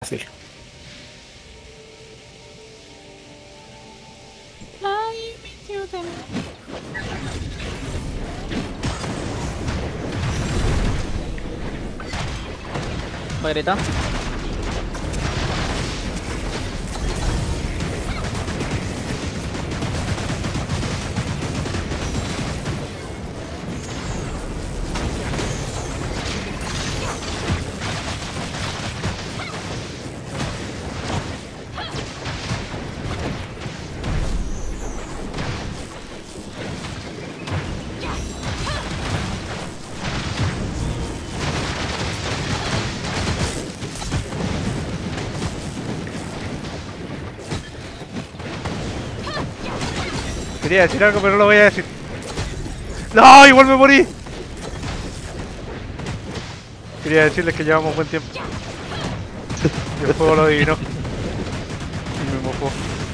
filo. Ay, mi ciudad. Va Greta. Quería decir algo, pero no lo voy a decir. ¡No! ¡Igual me morí! Quería decirles que llevamos buen tiempo. Y el juego lo adivinó. Y me mojó.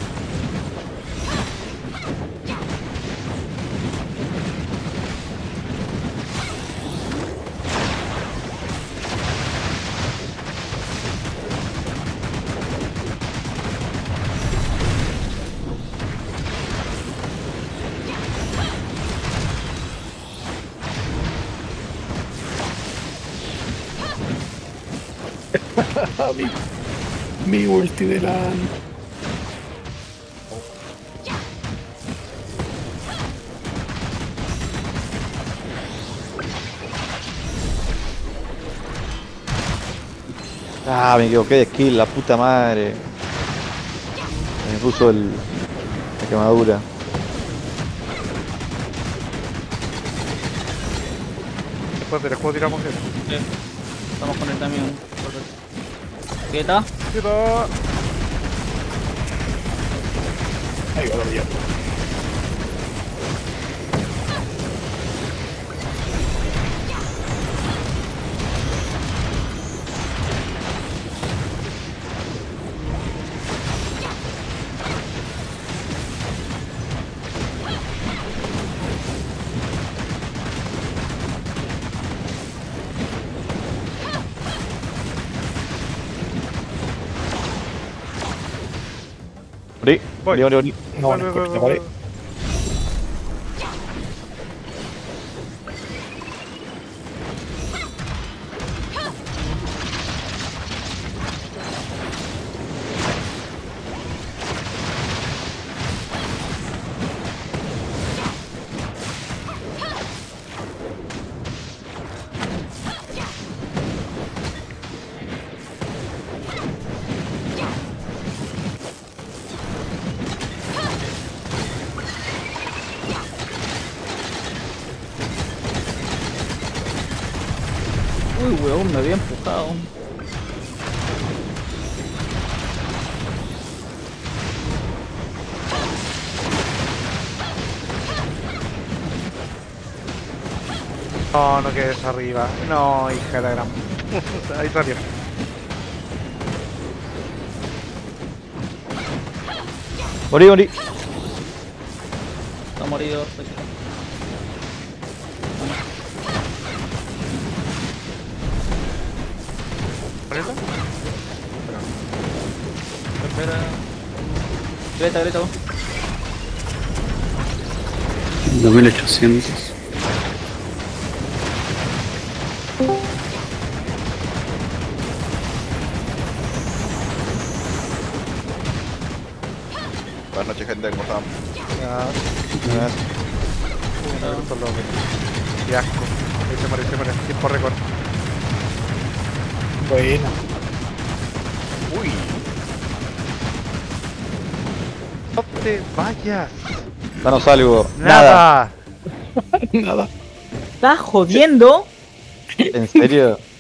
mi ulti de la... Ah, me equivoqué de skill, la puta madre. Me puso la quemadura. Después del juego tiramos eso. Sí. Estamos con el camión. Greta. ¡Quieto! Ahí va la mía. Morí, Voy. morí. No, Voy, no voy, importa, voy, vale. voy. Uy, weón, me había empujado. No, no quedes arriba. No, hija de la gran. Ahí salió. Morí. Está morido. ¿Ahorita? Espera. Greta. 2800. Buenas noches, gente, ¿cómo están? Esto es lo que... Qué asco. Ahí se muere. Tiempo récord. Buena. Uy, No te vayas. Danos algo. Nada. Nada. ¿Estás jodiendo? ¿En serio?